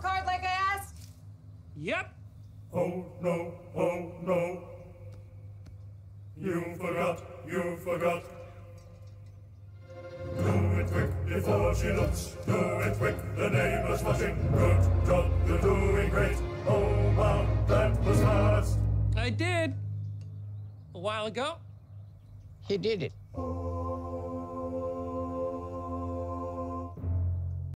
card like I asked? Yep. Oh no, oh no. You forgot, you forgot. Do it quick before she looks. Do it quick, the neighbor's watching. Good job, you're doing great. Oh wow, that was fast. I did. A while ago. He did it.